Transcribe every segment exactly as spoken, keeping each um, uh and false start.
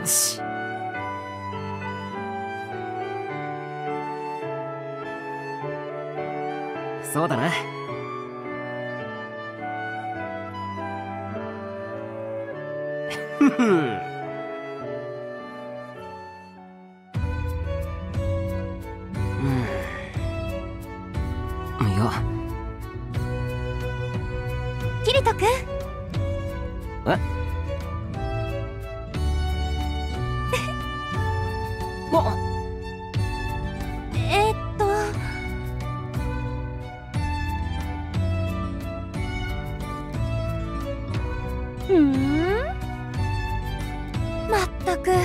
し。そうだな。ふふん。うん。いや。 キリト君。 え？あ。 えーっと。ふん。まったく。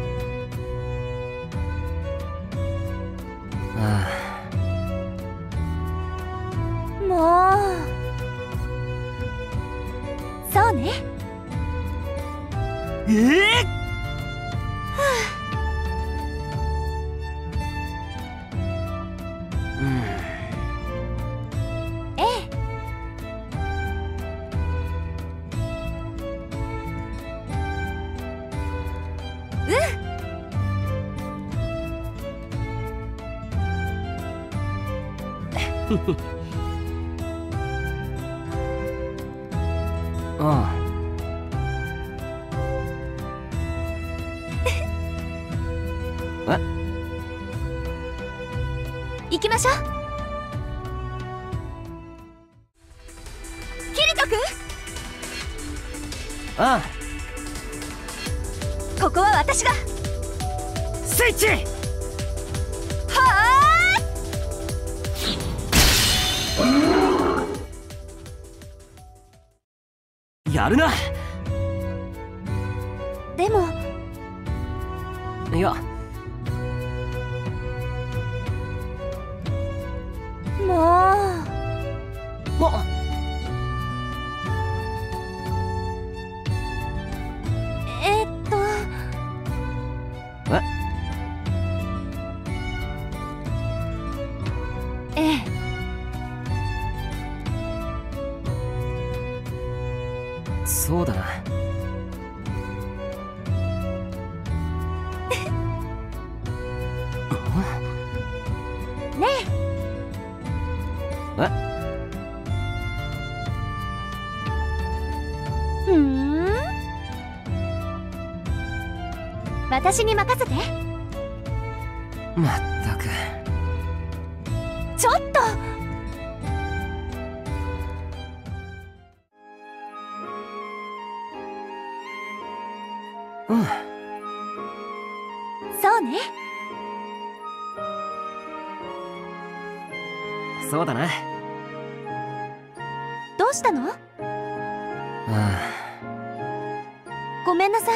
ああ。もう。そうね。 ええーああ。え？ 行きましょう。キリト君。 ああ。 ここは私が。 スイッチ。 はあ。やるな。 でも。 いや。 もう。 あ。 えーっと。 え？ ええ。 そうだな。 ねえ？え？ ふん。私に任せて。 まったく。 ちょっと。 うん。 そうね。 そうだな。 どうしたの？ ああ。 ごめんなさい。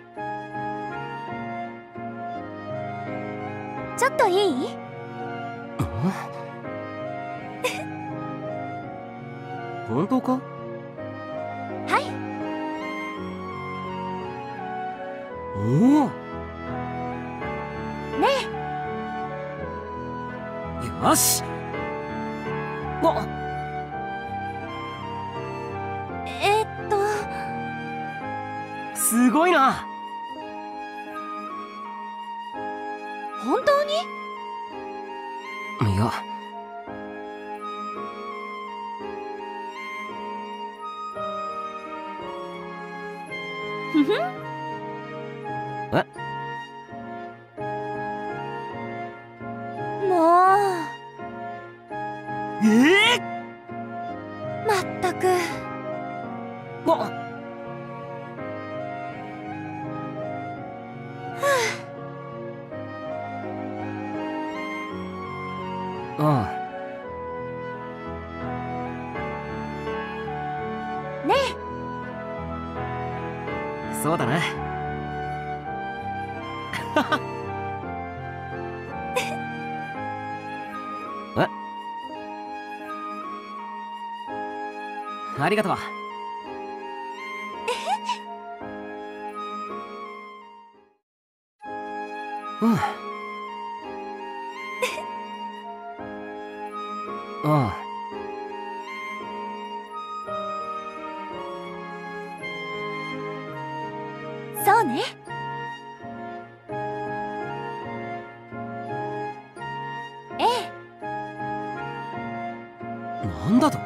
ちょっといい？ 本当か？ はい。 おお。 ねえ。よし。あ。 えーっと。 すごいな。 本当に？ いや。 ふふん。 え？ もう。 ええー、 まったく。 あ。ああ。 ねえ。そうだな。え？ありがとう。うん。ああ。 そうね。 なんだと。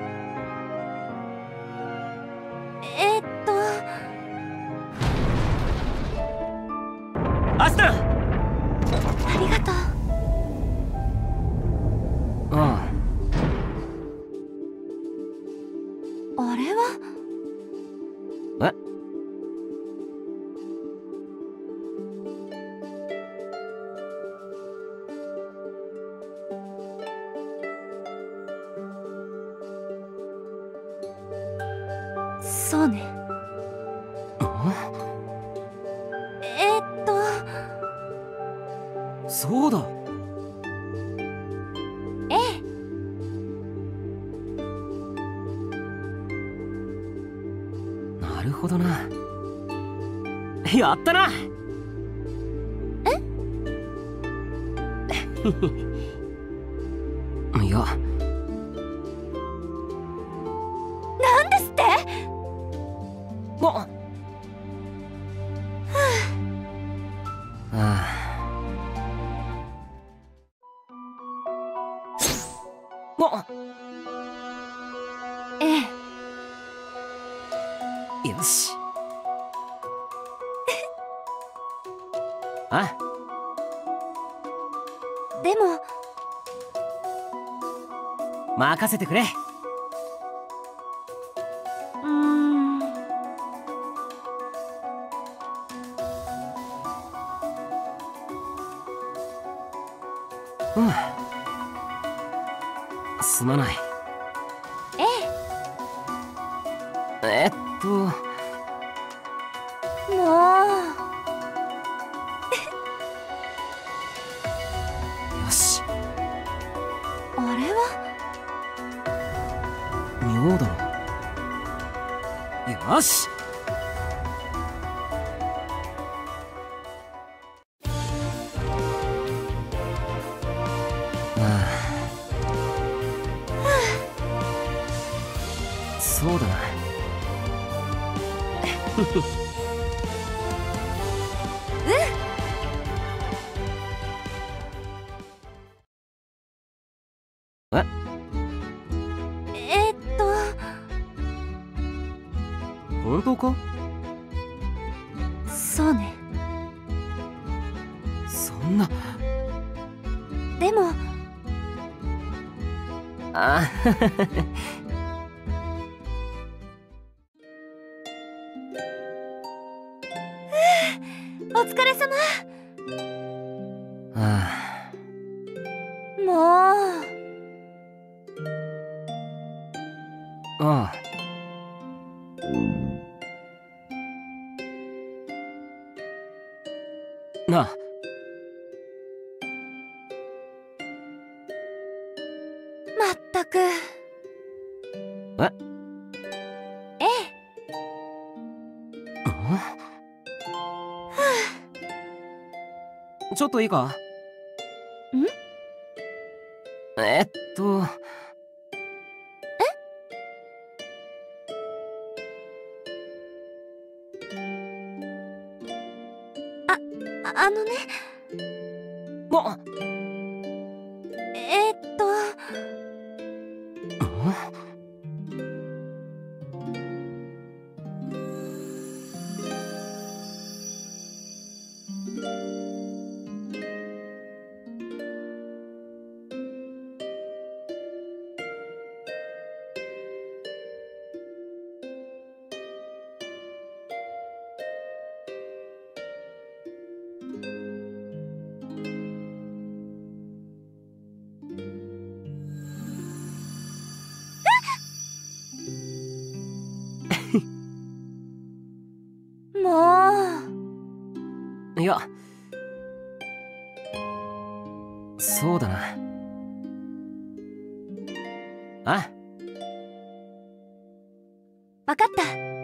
えー、っとアスタン。 ありがとう。 ああれはあ。えそうね。えー、っとそうだ。 ええ。 なるほどな。やったな。えいや、 なんですって。 あああ。あええ。 よし。あでも任せてくれ。 うーんうん、すまない。 ええっとえ。もうよし。 あれは妙だな。よし。ああ、そうだな。ええー、っと本当か。 そうね。 そんな。 でもあお疲れ様。 あ。 もうああ。なあ。 まったく。 えええ。 ちょっといいか。 んえっとああのね。 あえー、っともういや、そうだな。あわかった。